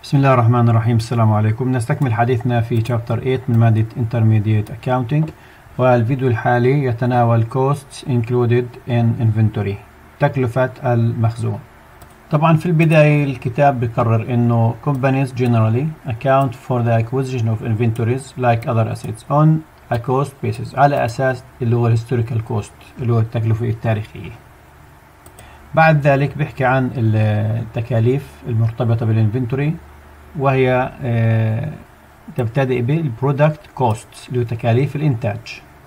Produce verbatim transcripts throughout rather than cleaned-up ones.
بسم الله الرحمن الرحيم. السلام عليكم. نستكمل حديثنا في شابتر ثمانية من مادة Intermediate Accounting، والفيديو الحالي يتناول Costs Included in Inventory، تكلفة المخزون. طبعا في البداية الكتاب بيقرر انه companies generally account for the acquisition of inventories like other assets on a cost basis، على اساس اللي هو historical cost اللي هو التكلفة التاريخية. بعد ذلك بيحكي عن التكاليف المرتبطة بالانفنتوري، وهي تبتدئ بالبرودكت كوست اللي هو تكاليف الإنتاج.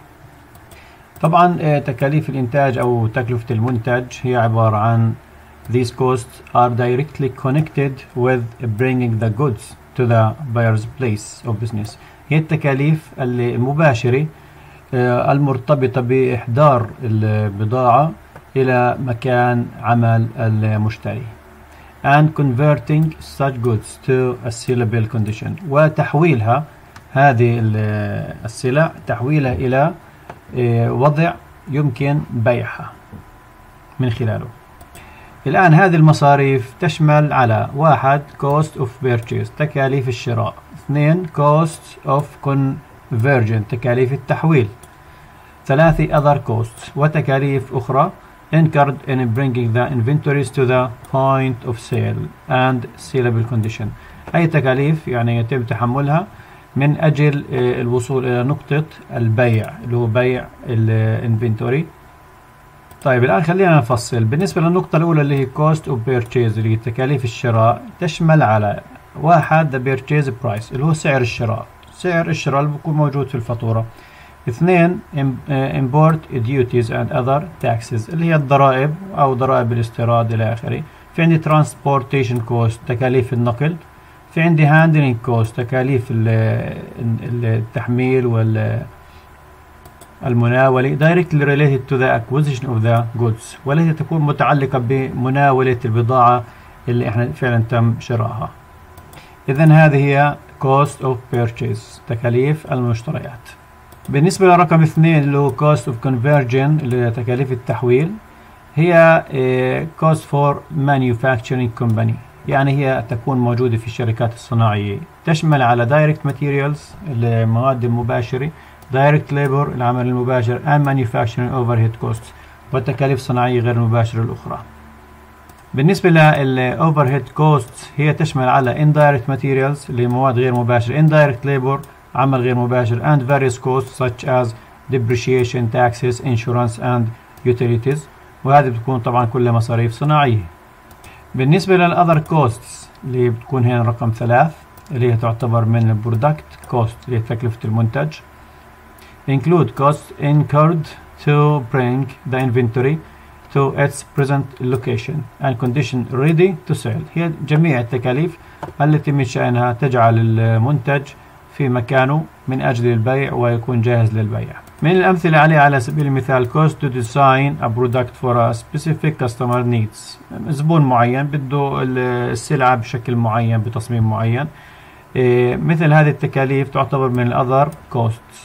طبعا تكاليف الإنتاج أو تكلفة المنتج هي عبارة عن these costs are directly connected with bringing the goods to the buyer's place of business. هي التكاليف المباشرة المرتبطة بإحضار البضاعة إلى مكان عمل المشتري and converting such goods to a sellable condition، وتحويلها هذه السلع تحويلها إلى وضع يمكن بيعها من خلاله. الآن هذه المصاريف تشمل على واحد cost of purchase تكاليف الشراء، اثنين cost of conversion تكاليف التحويل، ثلاثة other costs وتكاليف أخرى incurred in bringing the inventories to the point of sale and sellable condition. أي تكاليف يعني يتم تحملها من أجل الوصول إلى نقطة البيع اللي هو بيع الانفنتوري. طيب الآن خلينا نفصل. بالنسبة للنقطة الأولى اللي هي cost of purchase اللي هي تكاليف الشراء، تشمل على واحد the purchase price اللي هو سعر الشراء، سعر الشراء اللي بيكون موجود في الفاتورة. اثنين import duties and other taxes اللي هي الضرائب أو ضرائب الاستيراد إلى آخره. في عندي transportation cost تكاليف النقل. في عندي handling cost تكاليف التحميل والمناولة directly related to the acquisition of the goods، والتي تكون متعلقة بمناولة البضاعة اللي احنا فعلا تم شرائها. إذن هذه هي cost of purchase تكاليف المشتريات. بالنسبة لرقم اثنين اللي هو cost of conversion اللي هي تكاليف التحويل، هي cost for manufacturing company، يعني هي تكون موجودة في الشركات الصناعية، تشمل على direct materials المواد المباشرة، direct labor العمل المباشر and manufacturing overhead costs والتكاليف الصناعية غير المباشرة الأخرى. بالنسبة لل overhead costs هي تشمل على indirect materials اللي هي مواد غير مباشرة، indirect labor عمل غير مباشر and various costs such as depreciation, taxes, insurance and utilities، وهذه بتكون طبعا كلها مصاريف صناعية. بالنسبة للأذر costs اللي بتكون هنا رقم ثلاث اللي هي تعتبر من البرودكت cost اللي هي تكلفة المنتج، include costs incurred to bring the inventory to its present location and condition ready to sell. هي جميع التكاليف التي من شأنها تجعل المنتج في مكانه من أجل البيع ويكون جاهز للبيع. من الأمثلة عليه على سبيل المثال cost to design a product for a specific customer needs، زبون معين بده السلعة بشكل معين بتصميم معين. إيه مثل هذه التكاليف تعتبر من الأذر costs.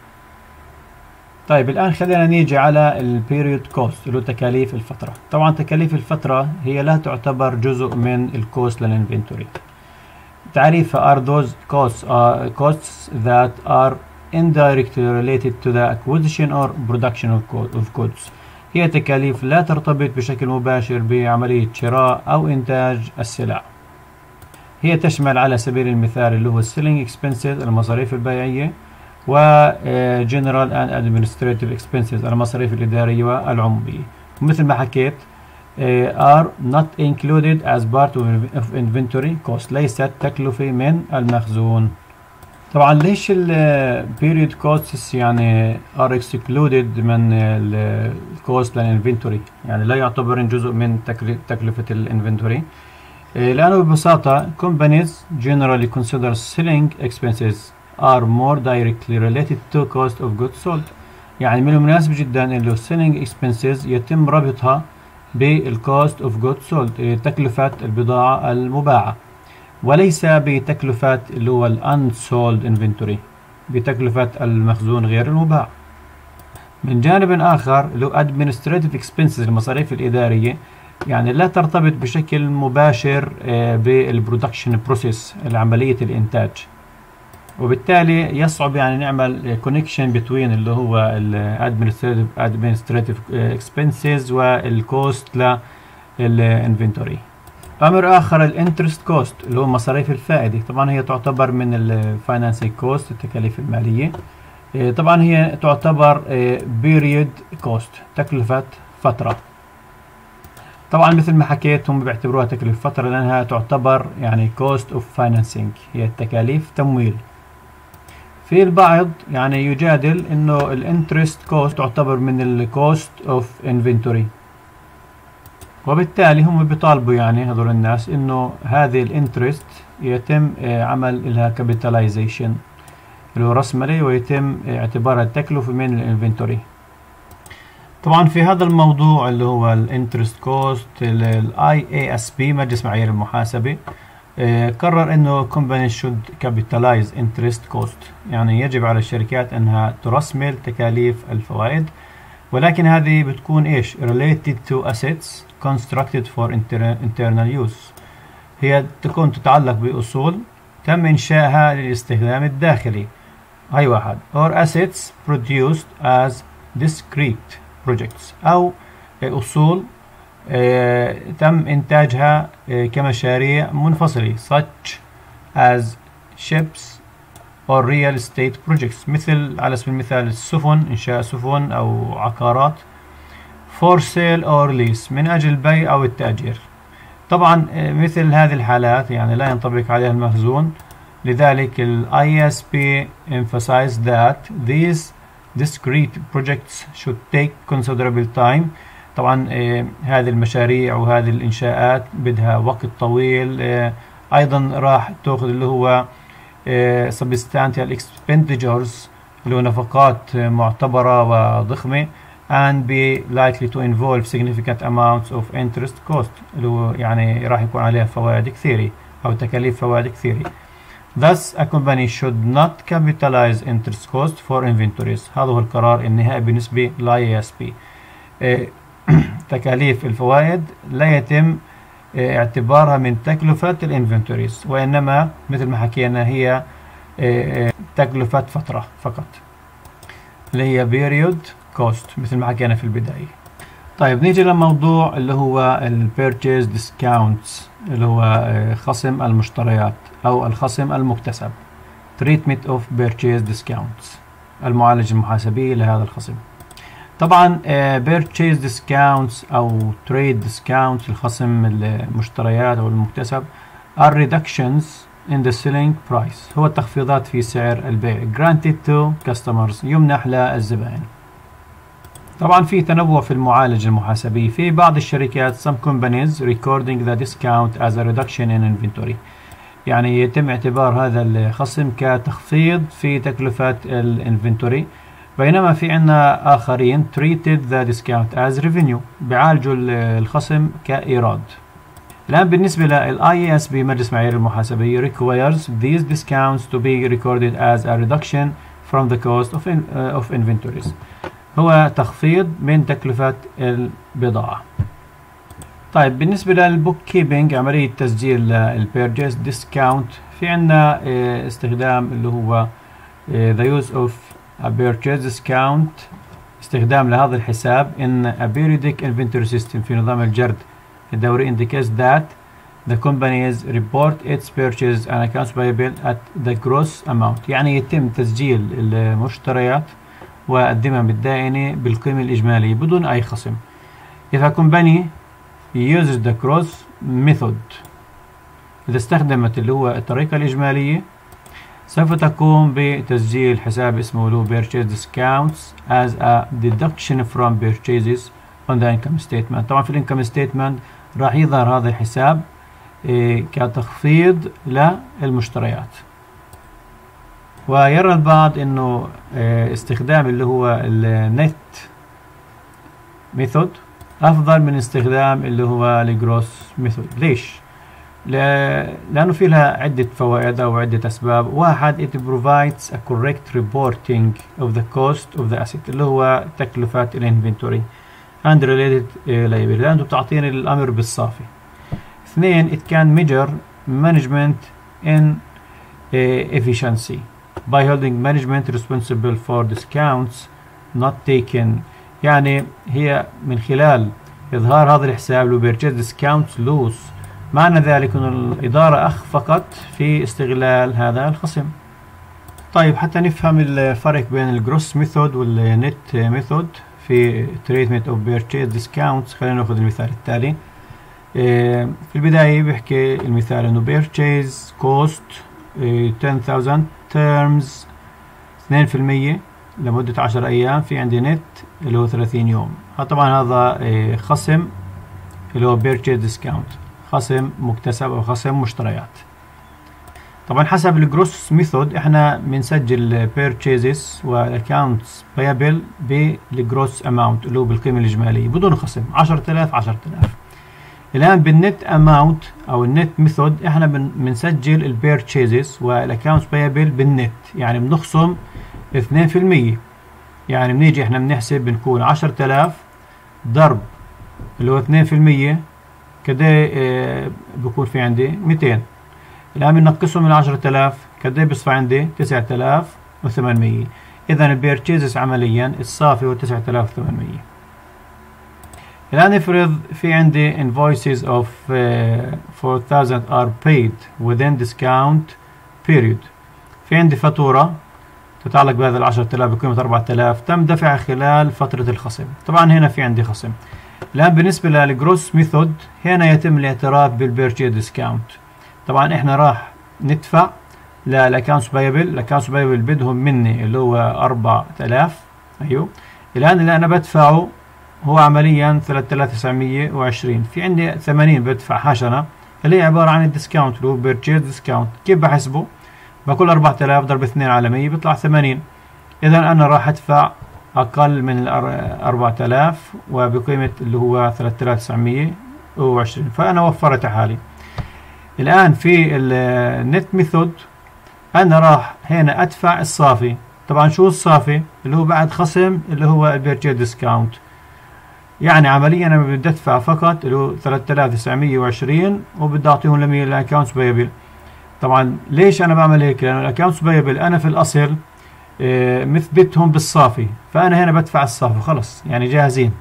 طيب الآن خلينا نيجي على البيريود كوست اللي هو تكاليف الفترة. طبعا تكاليف الفترة هي لا تعتبر جزء من الكوست للانفنتوري. تعريفها are those costs are costs that are indirectly related to the acquisition or production of goods. هي تكاليف لا ترتبط بشكل مباشر بعملية شراء أو إنتاج السلع. هي تشمل على سبيل المثال اللي هو selling expenses المصاريف البيعية، و general and administrative expenses المصاريف الإدارية والعمومية. ومثل ما حكيت are not included as part of inventory cost، ليست تكلفة من المخزون. طبعا ليش ال period costs يعني are excluded من ال cost للانفنتوري، يعني لا يعتبرون جزء من تكلفة الانفنتوري؟ لأنه ببساطة companies generally consider selling expenses are more directly related to cost of goods sold، يعني من المناسب جدا انه selling expenses يتم ربطها بالcost of goods sold تكلفة البضاعة المباعة، وليس بتكلفة اللي هو unsold inventory بتكلفة المخزون غير المباع. من جانب آخر اللي هو administrative expenses المصاريف الإدارية يعني لا ترتبط بشكل مباشر بالبرودكشن بروسيس، عملية الإنتاج، وبالتالي يصعب يعني نعمل كونكشن بين اللي هو الادمنستريتيف ادمنستريتيف اكسبنسز والكوست للانفنتوري. امر اخر الانترست كوست اللي هو مصاريف الفائده، طبعا هي تعتبر من الفاينانسينج كوست، التكاليف الماليه. طبعا هي تعتبر بيريود كوست، تكلفه فتره. طبعا مثل ما حكيت هم بيعتبروها تكلفه فتره لانها تعتبر يعني كوست اوف فاينانسينج، هي تكاليف تمويل. في البعض يعني يجادل انه الانترست كوست تعتبر من الكوست اوف انفنتوري، وبالتالي هم بيطالبوا يعني هذول الناس انه هذه الانترست يتم عمل لها كابيتاليزيشن اللي هو راس مالي، ويتم اعتبارها تكلفة من الانفنتوري. طبعا في هذا الموضوع اللي هو الانترست كوست، الاي اي اس بي مجلس معايير المحاسبة قرر انه company should capitalize interest cost، يعني يجب على الشركات انها ترسمل تكاليف الفوائد، ولكن هذه بتكون ايش related to assets constructed for internal use، هي تكون تتعلق بأصول تم إنشائها للاستخدام الداخلي، هاي واحد، or assets produced as discrete projects، أو أصول اه تم إنتاجها اه كمشاريع منفصلة such as ships or real estate projects، مثل على سبيل المثال السفن، إنشاء سفن أو عقارات for sale or lease، من أجل البيع أو التأجير. طبعا مثل هذه الحالات يعني لا ينطبق عليها المخزون، لذلك ال I S P emphasized that these discrete projects should take considerable time. طبعا آه هذه المشاريع وهذه الإنشاءات بدها وقت طويل، آه أيضا راح تأخذ اللي هو آه substantial expenditures اللي هو نفقات معتبرة وضخمة، and be likely to involve significant amounts of interest cost اللي هو يعني راح يكون عليها فوائد كثيرة أو تكاليف فوائد كثيرة. Thus a company should not capitalize interest cost for inventories. هذا هو القرار النهائي بالنسبة ل I A S P. تكاليف الفوائد لا يتم اعتبارها من تكلفة الانفنتوريز، وإنما مثل ما حكينا هي تكلفة فترة فقط اللي هي period cost مثل ما حكينا في البداية. طيب نيجي لموضوع اللي هو ال purchase discounts اللي هو خصم المشتريات أو الخصم المكتسب، treatment of purchase discounts، المعالجة المحاسبية لهذا الخصم. طبعا purchase discounts أو trade discounts، الخصم المشتريات أو المكتسب، are reductions in the selling price، هو التخفيضات في سعر البيع، granted to customers، يمنح للزبائن. طبعا في تنوع في المعالجة المحاسبية، في بعض الشركات some companies recording the discount as a reduction in inventory، يعني يتم اعتبار هذا الخصم كتخفيض في تكلفة الانفنتوري، بينما في عندنا آخرين treated the discount as revenue، بيعالجوا الخصم كإيراد. الآن بالنسبة لل I A S P مجلس معايير المحاسبية requires these discounts to be recorded as a reduction from the cost of, in, uh, of inventories، هو تخفيض من تكلفة البضاعة. طيب بالنسبة للبوك كيبنج، عملية تسجيل البيرجيس ديسكاونت، في عندنا استخدام اللي هو the use of a purchase discount، استخدام لهذا الحساب in a periodic inventory system في نظام الجرد الدوري indicates that the companies report its purchases and accounts payable at the gross amount، يعني يتم تسجيل المشتريات والذمم الدائنة بالقيمة الإجمالية بدون أي خصم. If a company uses the gross method، إذا استخدمت اللي هو الطريقة الإجمالية، سوف تقوم بتسجيل حساب اسمه له purchase discounts as a deduction from purchases on the income statement. طبعا في الانكم statement راح يظهر هذا الحساب إيه كتخفيض للمشتريات. ويرى البعض انه إيه استخدام اللي هو النت ميثود افضل من استخدام اللي هو الجروس ميثود. ليش؟ لانه في لها عدة فوائد او عدة اسباب. واحد، it provides a correct reporting of the cost of the asset اللي هو تكلفة الانفنتوري. and related liability. أنتم بتعطيني الأمر بالصافي. اثنين it can measure management in efficiency by holding management responsible for discounts not taken. يعني هي من خلال إظهار هذا الحساب لو purchase discounts loss، معنى ذلك أن الإدارة أخفقت في استغلال هذا الخصم. طيب حتى نفهم الفرق بين الجروس ميثود والنت ميثود في treatment of purchase discounts، خلينا ناخذ المثال التالي. في البداية بيحكي المثال انه purchase cost ten thousand terms اثنين بالمية لمدة عشر أيام، في عندي نت اللي هو ثلاثين يوم. طبعا هذا خصم اللي هو purchase discount، خصم مكتسب أو خصم مشتريات. طبعا حسب الجروس ميثود احنا بنسجل purchases والaccounts payable بالجروس اماونت اللي هو بالقيمة الإجمالية بدون خصم عشرة آلاف عشرة آلاف. الآن بالنت اماونت أو النت ميثود احنا بنسجل البيرتشيزز والaccounts payable بالنت، يعني بنخصم اثنين بالمية. يعني بنيجي احنا بنحسب بنكون عشرة آلاف ضرب اللي هو اثنين بالمية كده اه بكون في عندي مئتين. الآن بنقصهم من عشرة آلاف كده بيصفى عندي تسعة آلاف وثمانمية. إذا البيرتشيزز عمليا الصافي هو تسعة آلاف وثمانمية. الآن نفرض في عندي invoices of uh, four thousand are paid within discount period. في عندي فاتورة تتعلق بهذا ال عشرة آلاف بقيمة أربعة آلاف تم دفعها خلال فترة الخصم. طبعا هنا في عندي خصم. الآن بالنسبة للجروس ميثود هنا يتم الاعتراف بالبيرتشيز ديسكاونت. طبعا احنا راح ندفع للاكونتس بايبل، الاكونتس بايبل بدهم مني اللي هو أربعة آلاف. ايوه الآن اللي أنا بدفعه هو عمليا ثلاثة آلاف وتسعمية وعشرين، في عندي ثمانين بدفع حشنة اللي هي عبارة عن الديسكاونت اللي هو بيرتشيز ديسكاونت. كيف بحسبه؟ بقول أربعة آلاف ضرب اثنين على مية بيطلع ثمانين. إذا أنا راح أدفع أقل من أربعة آلاف وبقيمة اللي هو ثلاثة آلاف وتسعمية وعشرين، فأنا وفرت حالي. الآن في النت ميثود أنا راح هنا أدفع الصافي. طبعا شو الصافي؟ اللي هو بعد خصم اللي هو البيرتشيز ديسكاونت. يعني عمليا أنا بدي أدفع فقط اللي هو ثلاثة آلاف وتسعمية وعشرين وبدي أعطيهم لمين؟ الأكونتس بايبل. طبعا ليش أنا بعمل هيك؟ لأن الأكونتس بايبل أنا في الأصل اه مثبتهم بالصافي، فأنا هنا بدفع الصافي خلص يعني جاهزين.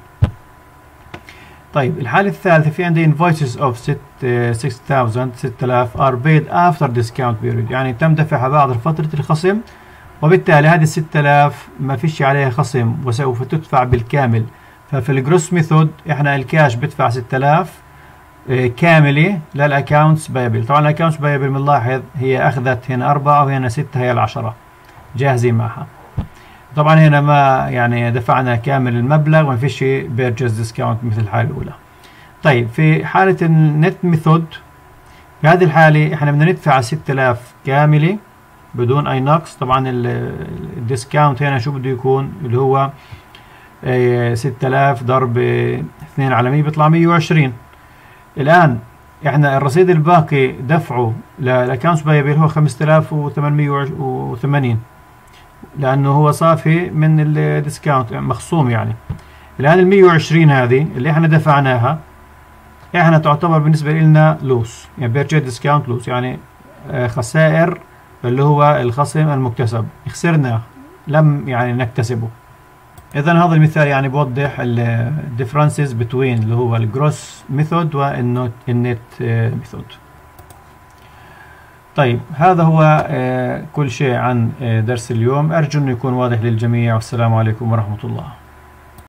طيب الحالة الثالثة في عندي invoices of six thousand ستة آلاف are paid after discount period، يعني تم دفعها بعد فترة الخصم، وبالتالي هذه ستة آلاف ما فيش عليها خصم وسوف تدفع بالكامل. ففي الجروس ميثود احنا الكاش بدفع ستة آلاف كاملة للأكاونتس بايبل. طبعا الأكاونتس بايبل بنلاحظ هي أخذت هنا أربعة وهنا ستة، هي العشرة جاهزين معها. طبعا هنا ما يعني دفعنا كامل المبلغ وما فيش بيرتشيز ديسكاونت مثل الحالة الأولى. طيب في حالة النت ميثود في هذه الحالة احنا بدنا ندفع ستة آلاف كاملة بدون أي نقص. طبعا الديسكاونت هنا شو بده يكون؟ اللي هو ستة آلاف ضرب اثنين على مية بيطلع مية وعشرين. الآن احنا الرصيد الباقي دفعه للأكاونتس بايبل هو خمسة آلاف وثمانمية وثمانين، لأنه هو صافي من الديسكاونت مخصوم يعني. الآن ال مية وعشرين هذه اللي احنا دفعناها احنا تعتبر بالنسبة لنا لوس، يعني بيرتشيز ديسكاونت لوس، يعني خسائر اللي هو الخصم المكتسب، خسرنا لم يعني نكتسبه. إذا هذا المثال يعني بوضح ال differences between اللي هو الجروس ميثود والنت ميثود. طيب هذا هو كل شيء عن درس اليوم، أرجو أنه يكون واضح للجميع، والسلام عليكم ورحمة الله.